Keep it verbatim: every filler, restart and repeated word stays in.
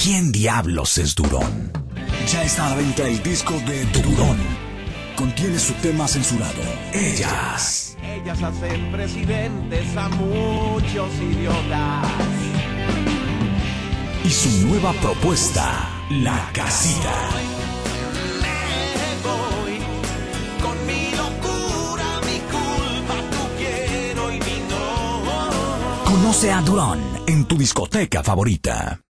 ¿Quién diablos es Durón? Ya está a la venta el disco de Durón. Contiene su tema censurado, Ellas. Ellas hacen presidentes a muchos idiotas. Y su nueva propuesta, La Casita. Me voy con mi locura, mi culpa, tu quiero y mi no. Conoce a Durón en tu discoteca favorita.